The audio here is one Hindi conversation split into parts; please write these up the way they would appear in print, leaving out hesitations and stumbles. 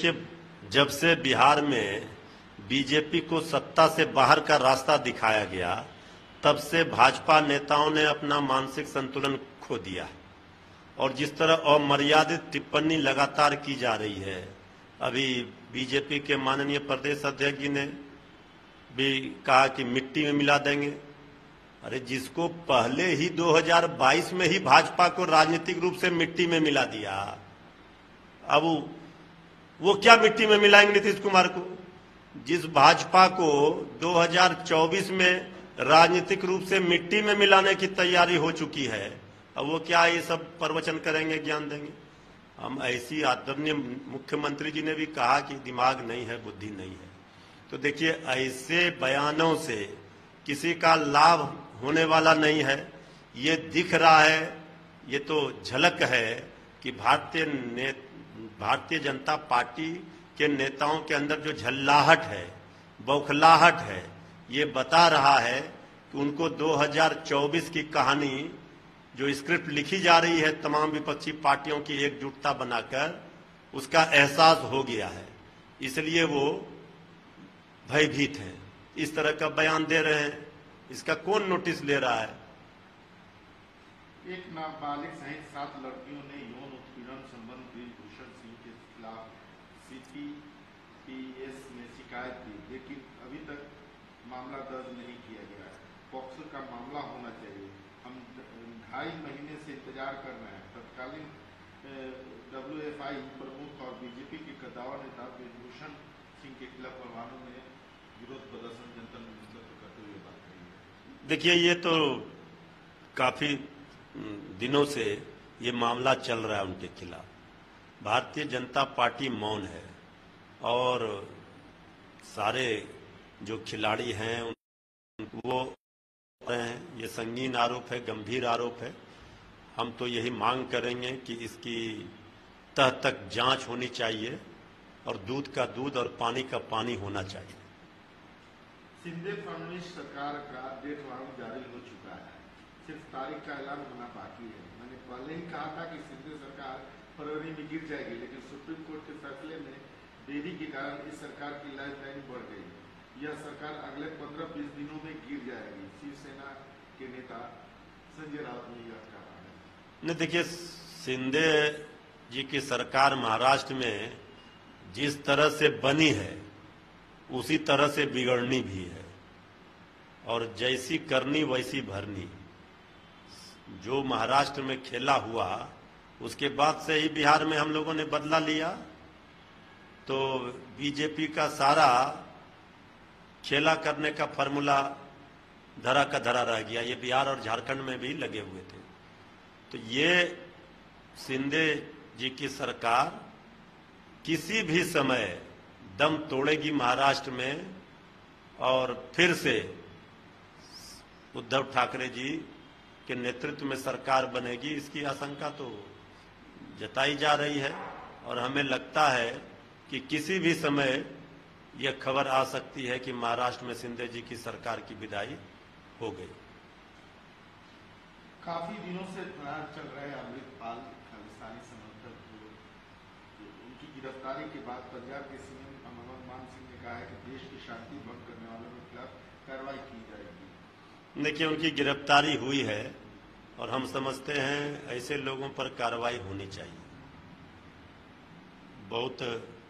कि जब से बिहार में बीजेपी को सत्ता से बाहर का रास्ता दिखाया गया, तब से भाजपा नेताओं ने अपना मानसिक संतुलन खो दिया और जिस तरह अमर्यादित टिप्पणी लगातार की जा रही है। अभी बीजेपी के माननीय प्रदेश अध्यक्ष जी ने भी कहा कि मिट्टी में मिला देंगे। अरे जिसको पहले ही 2022 में ही भाजपा को राजनीतिक रूप से मिट्टी में मिला दिया, अब वो क्या मिट्टी में मिलाएंगे नीतीश कुमार को? जिस भाजपा को 2024 में राजनीतिक रूप से मिट्टी में मिलाने की तैयारी हो चुकी है, अब वो क्या ये सब प्रवचन करेंगे, ज्ञान देंगे? हम ऐसी आदरणीय मुख्यमंत्री जी ने भी कहा कि दिमाग नहीं है, बुद्धि नहीं है। तो देखिए, ऐसे बयानों से किसी का लाभ होने वाला नहीं है। ये दिख रहा है, ये तो झलक है कि भारतीय जनता पार्टी के नेताओं के अंदर जो झल्लाहट है, बौखलाहट है, ये बता रहा है कि उनको 2024 की कहानी जो स्क्रिप्ट लिखी जा रही है तमाम विपक्षी पार्टियों की एकजुटता बनाकर, उसका एहसास हो गया है। इसलिए वो भयभीत हैं, इस तरह का बयान दे रहे हैं। इसका कौन नोटिस ले रहा है? एक नाबालिग सहित 7 लड़कियों ने यौन उत्पीड़न संबंध ब्रिजभूषण सिंह के खिलाफ CPPS में शिकायत दी, लेकिन अभी तक मामला दर्ज नहीं किया गया है। पॉक्सो का मामला होना चाहिए। हम 2.5 महीने से इंतजार कर रहे हैं। तत्कालीन WFI प्रमुख और बीजेपी के कद्दावर नेता ब्रिजभूषण सिंह के खिलाफ परवाणु में विरोध प्रदर्शन जनता में नेतृत्व करते हुए बात कही है। देखिए, ये तो काफी दिनों से ये मामला चल रहा है उनके खिलाफ। भारतीय जनता पार्टी मौन है और सारे जो खिलाड़ी हैं वो हैं। ये संगीन आरोप है, गंभीर आरोप है। हम तो यही मांग करेंगे कि इसकी तह तक जांच होनी चाहिए और दूध का दूध और पानी का पानी होना चाहिए। शिंदे फडणवीस सरकार का डेट वारंट जारी हो चुका है, सिर्फ तारीख का ऐलान होना बाकी है। मैंने पहले ही कहा था कि शिंदे सरकार फरवरी में गिर जाएगी, लेकिन सुप्रीम कोर्ट के फैसले में देरी के कारण इस सरकार की लाइफलाइन बढ़ गई। यह सरकार अगले 15-20 दिनों में गिर जाएगी। शिवसेना के नेता संजय राउत ने यह कहा है। नहीं, देखिए, शिंदे जी की सरकार महाराष्ट्र में जिस तरह से बनी है उसी तरह से बिगड़नी भी है और जैसी करनी वैसी भरनी। जो महाराष्ट्र में खेला हुआ, उसके बाद से ही बिहार में हम लोगों ने बदला लिया। तो बीजेपी का सारा खेला करने का फॉर्मूला धरा का धरा रह गया। ये बिहार और झारखंड में भी लगे हुए थे। तो ये शिंदे जी की सरकार किसी भी समय दम तोड़ेगी महाराष्ट्र में और फिर से उद्धव ठाकरे जी के नेतृत्व में सरकार बनेगी, इसकी आशंका तो जताई जा रही है। और हमें लगता है कि किसी भी समय यह खबर आ सकती है कि महाराष्ट्र में शिंदे जी की सरकार की विदाई हो गई। काफी दिनों से फरार चल रहे अमृतपाल खालिस्तानी समर्थक, उनकी गिरफ्तारी के बाद पंजाब के सीएम भगवंत मान सिंह ने कहा है कि देश की शांति भंग करने वालों के खिलाफ कार्रवाई की जाएगी। देखिए, उनकी गिरफ्तारी हुई है और हम समझते हैं ऐसे लोगों पर कार्रवाई होनी चाहिए। बहुत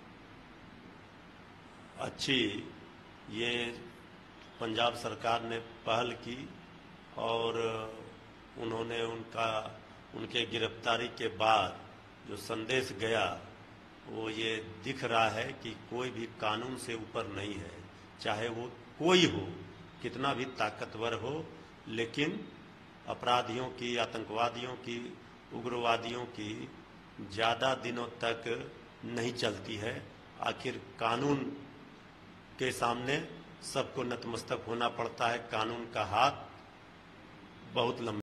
अच्छी ये पंजाब सरकार ने पहल की और उन्होंने उनके गिरफ्तारी के बाद जो संदेश गया, वो ये दिख रहा है कि कोई भी कानून से ऊपर नहीं है, चाहे वो कोई हो, कितना भी ताकतवर हो, लेकिन अपराधियों की, आतंकवादियों की, उग्रवादियों की ज्यादा दिनों तक नहीं चलती है। आखिर कानून के सामने सबको नतमस्तक होना पड़ता है। कानून का हाथ बहुत लंबा